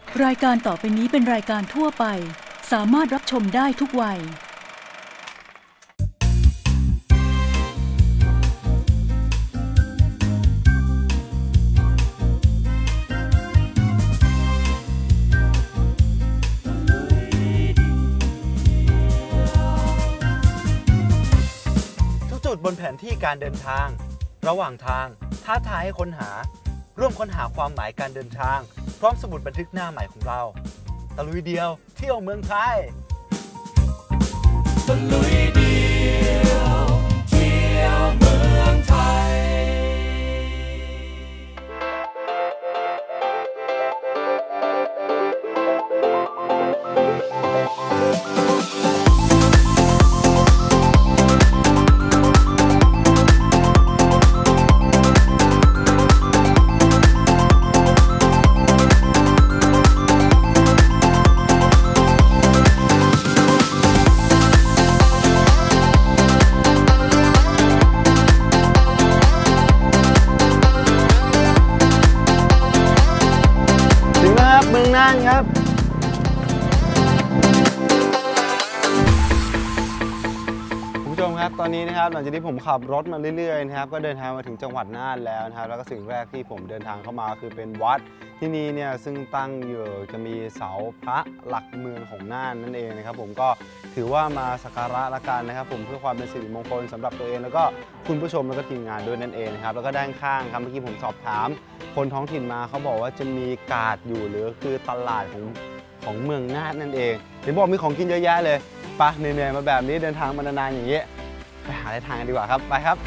รายการต่อไปนี้เป็นรายการทั่วไปสามารถรับชมได้ทุกวัยทุกจุดบนแผนที่การเดินทางระหว่างทางท้าทายให้ค้นหาร่วมค้นหาความหมายการเดินทางพร้อมสมุดบันทึกหน้าใหม่ของเราตะลุยเดียวเที่ยวเมืองไทยตะลุยเดียวเที่ยวเมืองไทยเมืองน่านครับคุณผู้ชมครับตอนนี้นะครับหลังจากที่ผมขับรถมาเรื่อยๆนะครับก็เดินทางมาถึงจังหวัดน่านแล้วนะครับแล้วก็สิ่งแรกที่ผมเดินทางเข้ามาคือเป็นวัดที่นี่เนี่ยซึ่งตั้งอยู่จะมีเสาพระหลักเมืองของน่านนั่นเองนะครับผมก็ถือว่ามาสักการะละกันนะครับผมเพื่อความเป็นสิริมงคลสำหรับตัวเองแล้วก็คุณผู้ชมแล้วก็ทีมงานด้วยนั่นเองนะครับแล้วก็ด้านข้างครับเมื่อกี้ผมสอบถามคนท้องถิ่นมาเขาบอกว่าจะมีกาดอยู่หรือคือตลาดของเมืองน่านนั่นเองเห็นบอกมีของกินเยอะแยะเลยไปเหนื่อยๆมาแบบนี้เดินทางมานานๆอย่างนี้ไปหาอะไรทานกันดีกว่าครับไปครับ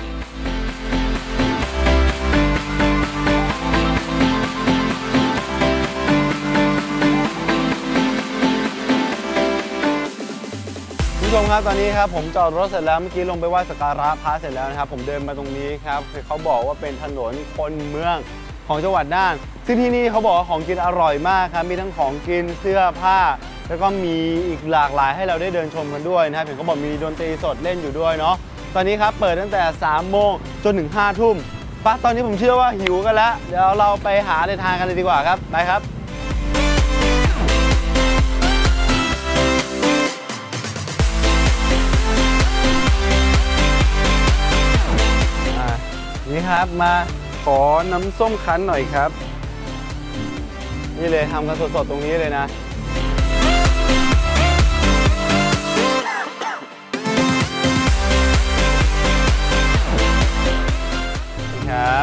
ผู้ชมครับตอนนี้ครับผมจอดรถเสร็จแล้วเมื่อกี้ลงไปไหว้สักการะพระเสร็จแล้วนะครับผมเดินมาตรงนี้ครับเขาบอกว่าเป็นถนนคนเมืองของจังหวัดน่านซึ่งที่นี่เขาบอกว่าของกินอร่อยมากครับมีทั้งของกินเสื้อผ้าแล้วก็มีอีกหลากหลายให้เราได้เดินชมกันด้วยนะครับเห็นเขาบอกมีดนตรีสดเล่นอยู่ด้วยเนาะตอนนี้ครับเปิดตั้งแต่3 โมงจนถึง5 ทุ่มปั๊บตอนนี้ผมเชื่อว่าหิวกันแล้วเดี๋ยวเราไปหาอะไรทานกันเลยดีกว่าครับไปครับนี่ครับมาขอน้ำส้มคั้นหน่อยครับนี่เลยทำกันสดๆตรงนี้เลยนะนี่ครับ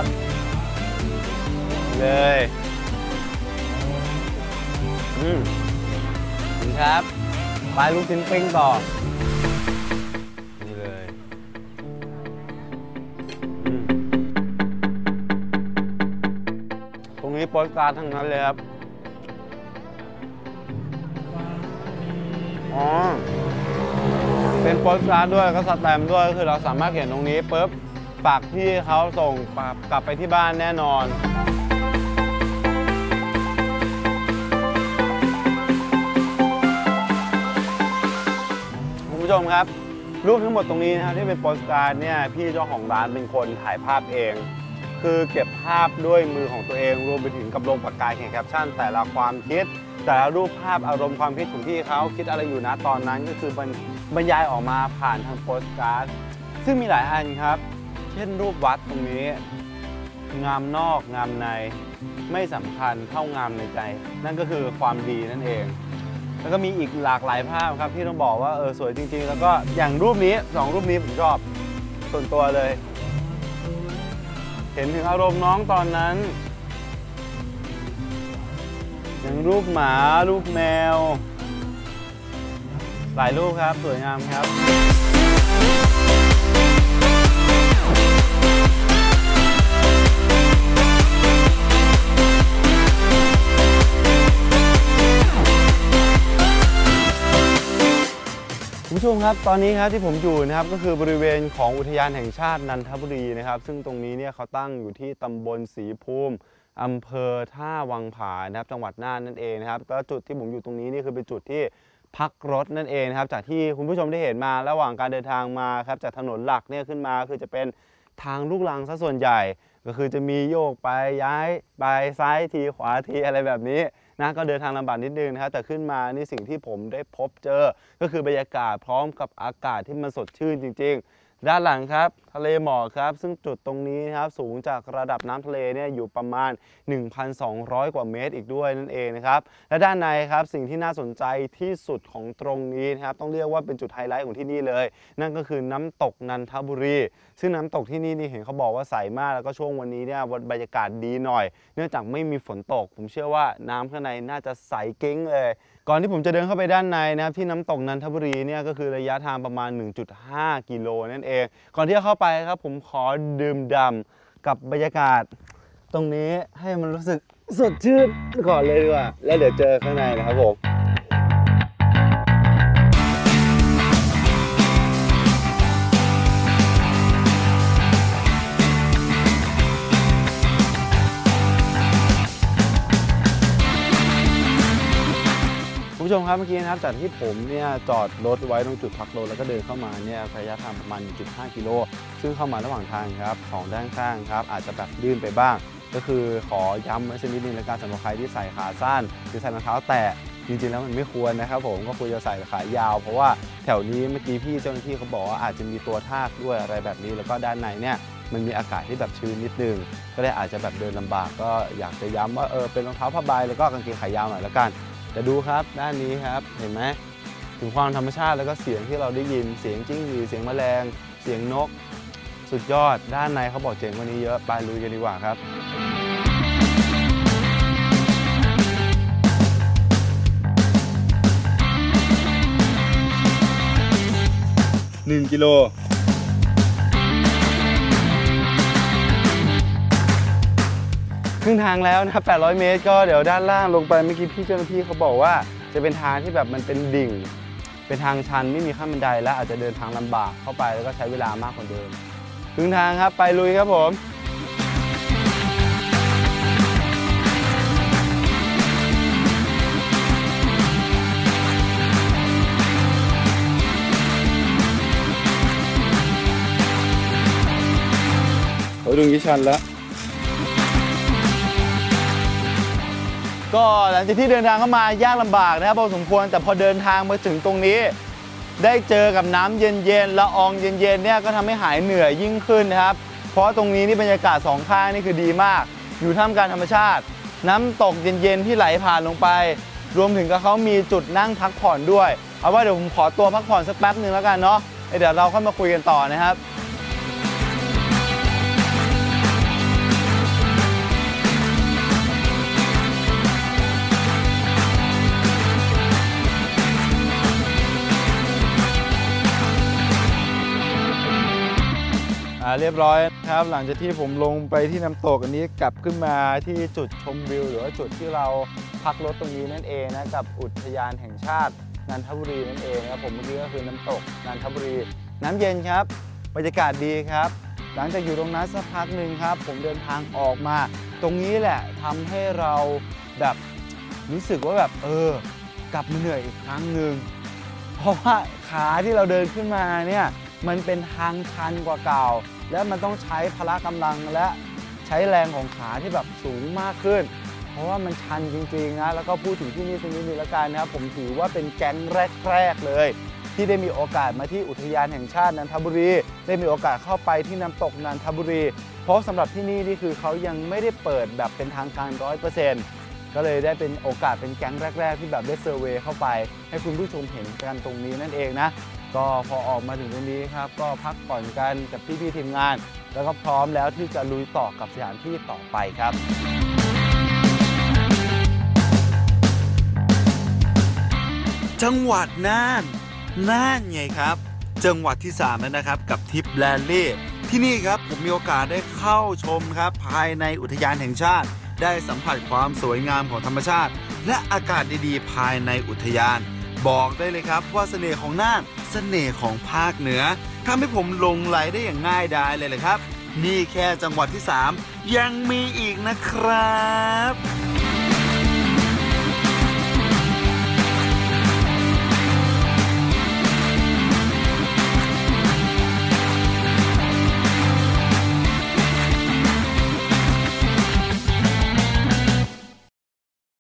เลยนี่ครับปลายลูกชิ้นปิ้งต่อนี่เลยตรงนี้โปสการ์ดทั้งนั้นเลยครับอ๋อเป็นโปสการ์ดด้วยก็สแตมป์ด้วยก็คือเราสามารถเขียนตรงนี้ปุ๊บฝากที่เขาส่งกลับไปที่บ้านแน่นอนคุณผู้ชมครับรูปทั้งหมดตรงนี้นะครับที่เป็นโปสการ์ดเนี่ยพี่เจ้าของร้านเป็นคนถ่ายภาพเองคือเก็บภาพด้วยมือของตัวเองรวมไปถึงกับลงปากกาเขียนแคปชั่นแต่ละความคิดแต่ละรูปภาพอารมณ์ความคิดของพี่เขาคิดอะไรอยู่นะตอนนั้นก็คือบรรยายออกมาผ่านทางโปสการ์ดซึ่งมีหลายอันครับเช่นรูปวัดตรงนี้งามนอกงามในไม่สำคัญเท่างามในใจนั่นก็คือความดีนั่นเองแล้วก็มีอีกหลากหลายภาพครับที่ต้องบอกว่าสวยจริงๆแล้วก็อย่างรูปนี้2 รูปนี้ผมชอบส่วนตัวเลยเห็นถึงอารมณ์น้องตอนนั้นอย่างรูปหมารูปแมวหลายรูปครับสวยงามครับ คุณผู้ชมครับตอนนี้ครับที่ผมอยู่นะครับก็คือบริเวณของอุทยานแห่งชาตินันทบุรีนะครับซึ่งตรงนี้เนี่ยเขาตั้งอยู่ที่ตำบลศรีภูมิอำเภอท่าวังผานะครับจังหวัดน่านนั่นเองนะครับแล้วจุดที่ผมอยู่ตรงนี้นี่คือเป็นจุดที่พักรถนั่นเองนะครับจากที่คุณผู้ชมได้เห็นมาระหว่างการเดินทางมาครับจากถนนหลักเนี่ยขึ้นมาคือจะเป็นทางลูกรังซะส่วนใหญ่ก็คือจะมีโยกไปย้ายไปซ้ายทีขวาทีอะไรแบบนี้นะก็เดินทางลำบากนิดนึงนะครับแต่ขึ้นมานี่สิ่งที่ผมได้พบเจอก็คือบรรยากาศพร้อมกับอากาศที่มันสดชื่นจริงๆด้านหลังครับทะเลหมอกครับซึ่งจุดตรงนี้นะครับสูงจากระดับน้ำทะเลเนี่ยอยู่ประมาณ 1,200 กว่าเมตรอีกด้วยนั่นเองนะครับและด้านในครับสิ่งที่น่าสนใจที่สุดของตรงนี้นะครับต้องเรียกว่าเป็นจุดไฮไลท์ของที่นี่เลยนั่นก็คือน้ำตกนันทบุรีซึ่งน้ำตกที่นี่เห็นเขาบอกว่าใสมากแล้วก็ช่วงวันนี้เนี่ยบรรยากาศดีหน่อยเนื่องจากไม่มีฝนตกผมเชื่อว่าน้ำข้างในน่าจะใสกิ้งเลยก่อนที่ผมจะเดินเข้าไปด้านในนะครับที่น้ำตกนันทบุรีเนี่ยก็คือระยะทางประมาณ 1.5 กิโลนั่นเองก่อนที่จะเข้าไปครับผมขอดื่มด่ำกับบรรยากาศตรงนี้ให้มันรู้สึกสดชื่นก่อนเลยดีกว่าแล้วเดี๋ยวเจอข้างในนะครับผมผู้ชมครับเมื่อกี้นะครับจากที่ผมเนี่ยจอดรถไว้ตรงจุดพักรถแล้วก็เดินเข้ามาเนี่ยระยะทางประมาณ 1.5 กิโลซึ่งเข้ามาระหว่างทางครับของด้านข้างครับอาจจะแบบลื่นไปบ้างก็คือขอย้ำไว้สักนิดนึงในการสำหรับใครที่ใส่ขาสั้นหรือใส่รองเท้าแตะจริงๆแล้วมันไม่ควรนะครับผมก็ควรจะใส่ขายาวเพราะว่าแถวนี้เมื่อกี้พี่เจ้าหน้าที่เขาบอกว่าอาจจะมีตัวทากด้วยอะไรแบบนี้แล้วก็ด้านในเนี่ยมันมีอากาศที่แบบชื้นนิดนึงก็เลยอาจจะแบบเดินลำบากก็อยากจะย้ำว่าเป็นรองเท้าผ้าใบแล้วก็กางเกงขายาวหน่อยละกันแต่ดูครับด้านนี้ครับเห็นไหมถึงความธรรมชาติแล้วก็เสียงที่เราได้ยินเสียงจิ้งหรีดเสียงแมลงเสียงนกสุดยอดด้านในเขาบอกเจ๋งกว่านี้เยอะไปลุยกันดีกว่าครับ1 กิโลครึ่งทางแล้วนะครับ800 เมตรก็เดี๋ยวด้านล่างลงไปเมื่อกี้พี่เจ้าหน้าที่เขาบอกว่าจะเป็นทางที่แบบมันเป็นดิ่งเป็นทางชันไม่มีขั้นบันไดและอาจจะเดินทางลำบากเข้าไปแล้วก็ใช้เวลามากกว่าเดิมครึ่งทางครับไปลุยครับผมดูงี้ชันแล้วก็หลังจากที่เดินทางเข้ามายากลำบากนะครับพอสมควรแต่พอเดินทางมาถึงตรงนี้ได้เจอกับน้ำเย็นๆละอองเย็นๆเนี่ยก็ทำให้หายเหนื่อยยิ่งขึ้นนะครับเพราะตรงนี้นี่บรรยากาศสองข้างนี่คือดีมากอยู่ท่ามกลางธรรมชาติน้ำตกเย็นๆที่ไหลผ่านลงไปรวมถึงกับเขามีจุดนั่งพักผ่อนด้วยเอาว่าเดี๋ยวผมขอตัวพักผ่อนสักแป๊บหนึ่งแล้วกันเนาะเดี๋ยวเราค่อยมาคุยกันต่อนะครับเรียบร้อยครับหลังจากที่ผมลงไปที่น้ำตกอันนี้กลับขึ้นมาที่จุดชมวิวหรือว่าจุดที่เราพักรถตรงนี้นั่นเองนะกับอุทยานแห่งชาตินันทบุรีนั่นเองครับผมเมื่อกี้ก็คือน้ำตกนันทบุรีน้ำเย็นครับบรรยากาศดีครับหลังจากอยู่ตรงนั้นสักพักหนึ่งครับผมเดินทางออกมาตรงนี้แหละทำให้เราแบบรู้สึกว่าแบบกลับมาเหนื่อยอีกครั้งหนึ่งเพราะว่าขาที่เราเดินขึ้นมาเนี่ยมันเป็นทางชันกว่าเก่าและมันต้องใช้พละกำลังและใช้แรงของขาที่แบบสูงมากขึ้นเพราะว่ามันชันจริงๆนะแล้วก็พูดถึงที่นี่สักนิดนึงแล้วกันนะครับผมถือว่าเป็นแก๊งแรกๆเลยที่ได้มีโอกาสมาที่อุทยานแห่งชาตินันทบุรีได้มีโอกาสเข้าไปที่น้ำตกนันทบุรีเพราะสำหรับที่นี่นี่คือเขายังไม่ได้เปิดแบบเป็นทางการ 100%ก็เลยได้เป็นโอกาสเป็นแก๊งแรกๆที่แบบได้เซอร์เวย์เข้าไปให้คุณผู้ชมเห็นกันตรงนี้นั่นเองนะก็พอออกมาถึงตรงนี้ครับก็พักผ่อนกันกับพี่ๆทีมงานแล้วก็พร้อมแล้วที่จะลุยต่อกับสถานที่ต่อไปครับจังหวัดน่านไงครับจังหวัดที่3แล้วนะครับกับทริปแลนเล่ที่นี่ครับผมมีโอกาสได้เข้าชมครับภายในอุทยานแห่งชาติได้สัมผัสความสวยงามของธรรมชาติและอากาศดีๆภายในอุทยานบอกได้เลยครับว่าเสน่ห์ของน่านเสน่ห์ของภาคเหนือทำให้ผมหลงไหลได้อย่างง่ายดายเลยแหละครับนี่แค่จังหวัดที่3ยังมีอีกนะครับ